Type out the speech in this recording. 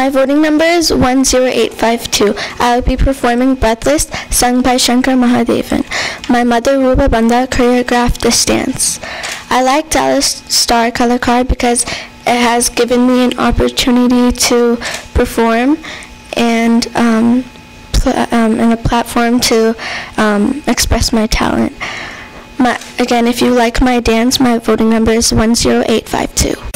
My voting number is 10852. I will be performing Breathless, sung by Shankar Mahadevan. My mother, Ruba Banda, choreographed this dance. I like Dallas Star Kalakaar because it has given me an opportunity to perform and a platform to express my talent. Again, if you like my dance, my voting number is 10852.